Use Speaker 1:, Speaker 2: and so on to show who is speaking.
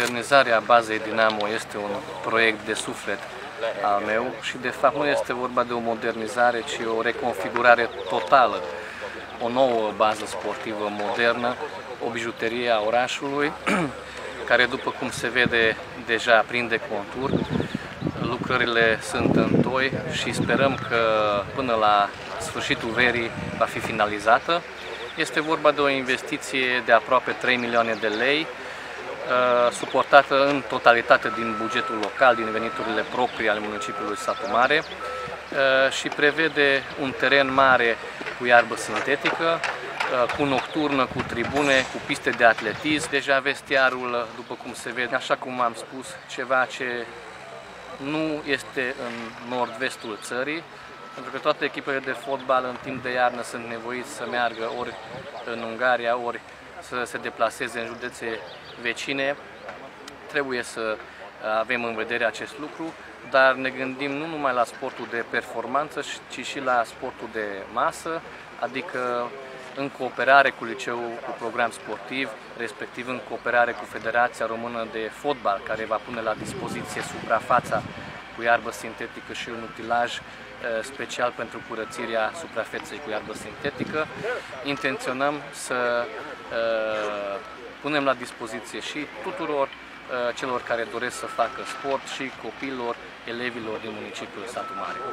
Speaker 1: Modernizarea bazei Dinamo este un proiect de suflet al meu și de fapt nu este vorba de o modernizare, ci o reconfigurare totală. O nouă bază sportivă modernă, o bijuterie a orașului, care după cum se vede deja prinde contur. Lucrările sunt în toi și sperăm că până la sfârșitul verii va fi finalizată. Este vorba de o investiție de aproape 3 milioane de lei, suportată în totalitate din bugetul local, din veniturile proprii ale municipiului Satu Mare și prevede un teren mare cu iarbă sintetică, cu nocturnă, cu tribune, cu piste de atletism. Deja vestiarul, după cum se vede, așa cum am spus, ceva ce nu este în nord-vestul țării, pentru că toate echipele de fotbal în timp de iarnă sunt nevoiți să meargă ori în Ungaria, ori să se deplaseze în județe vecine. Trebuie să avem în vedere acest lucru, dar ne gândim nu numai la sportul de performanță, ci și la sportul de masă, adică în cooperare cu liceul cu program sportiv, respectiv în cooperare cu Federația Română de Fotbal, care va pune la dispoziție suprafața cu iarbă sintetică și un utilaj special pentru curățirea suprafeței cu iarbă sintetică. Intenționăm să punem la dispoziție și tuturor celor care doresc să facă sport și copiilor, elevilor din municipiul Satu Mare.